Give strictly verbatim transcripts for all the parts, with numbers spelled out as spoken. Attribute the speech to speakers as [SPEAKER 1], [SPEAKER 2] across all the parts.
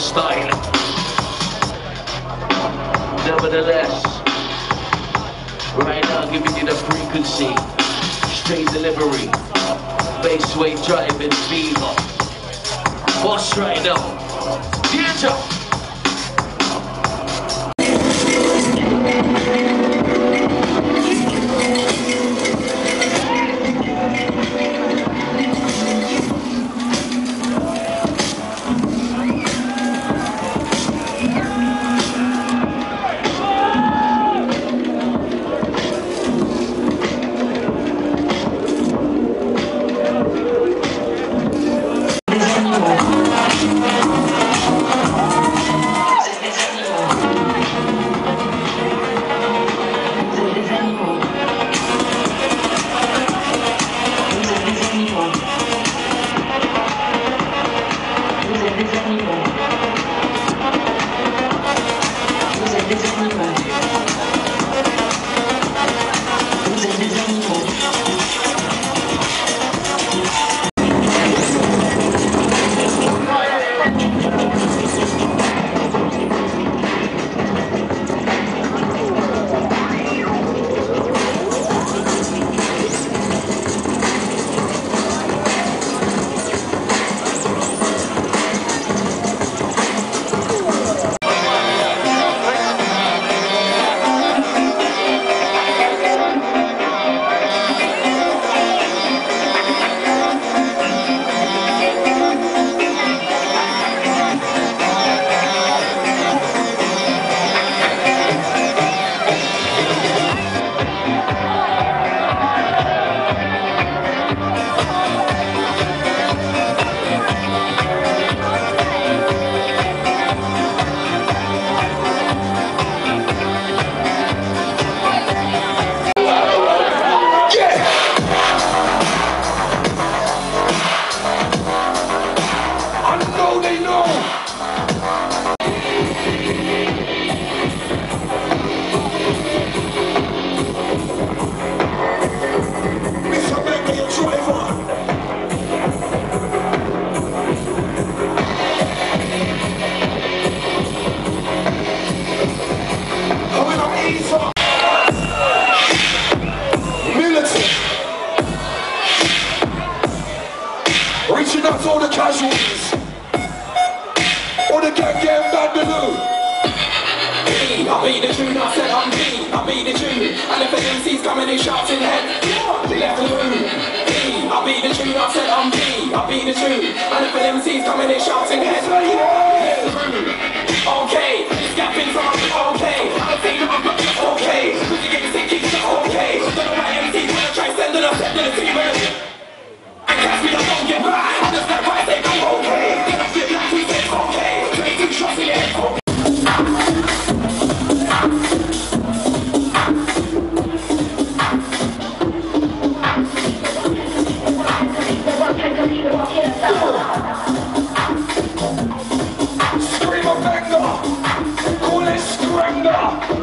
[SPEAKER 1] style. Nevertheless, right now giving you the frequency, straight delivery, bass wave driving fever. Boss right now, theater.
[SPEAKER 2] Reaching out to all the casualties, all the gang gang bandaloo. I beat the tune, I said I'm B, I beat the tune, and if the M C's coming in shouting head, left the room. I beat the tune, I said I'm B, I beat the tune, and if the M C's coming in shouting head, left the room. Okay, it's gapping from up, okay, I don't think that I'm not okay, cause you get sick, it's not okay, don't know why M C's wanna try sending us, sending us to you, I catch me, I don't get back. I just like why they go okay. Then I flip like we said okay. twenty-two shots in the head, okay. Scream a banger. Call it Scranger.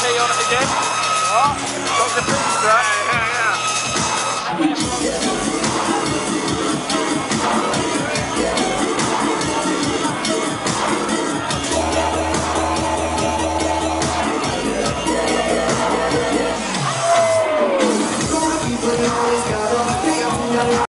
[SPEAKER 3] on it again. Oh, got the bootstrap.